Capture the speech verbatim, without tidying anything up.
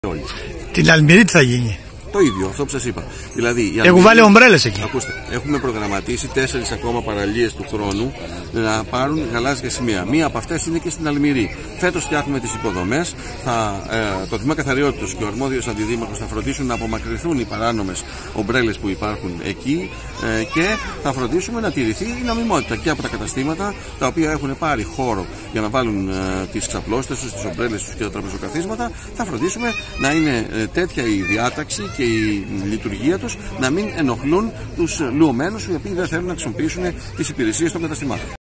Όλοι. Την Αλμυρή τι θα γίνει? Το ίδιο, αυτό που σας είπα. Δηλαδή, έχουν βάλει ομπρέλες εκεί. Ακούστε, έχουμε προγραμματίσει τέσσερις ακόμα παραλίες του χρόνου να πάρουν γαλάζια σημεία. Μία από αυτές είναι και στην Αλμυρή. Φέτος φτιάχνουμε τις υποδομές. Θα, ε, το Τμήμα Καθαριότητας και ο αρμόδιος αντιδήμαρχος θα φροντίσουν να απομακρυνθούν οι παράνομες ομπρέλες που υπάρχουν εκεί ε, και θα φροντίσουμε να τηρηθεί η νομιμότητα και από τα καταστήματα τα οποία έχουν πάρει χώρο για να βάλουν ε, τις ξαπλώστες τους, τις ομπρέλες τους και τα τραπεζοκαθίσματα. Θα φροντίσουμε να είναι ε, τέτοια η διάταξη και η λειτουργία τους να μην ενοχλούν τους λουωμένους οι οποίοι δεν θέλουν να χρησιμοποιήσουν τις υπηρεσίες των καταστημάτων.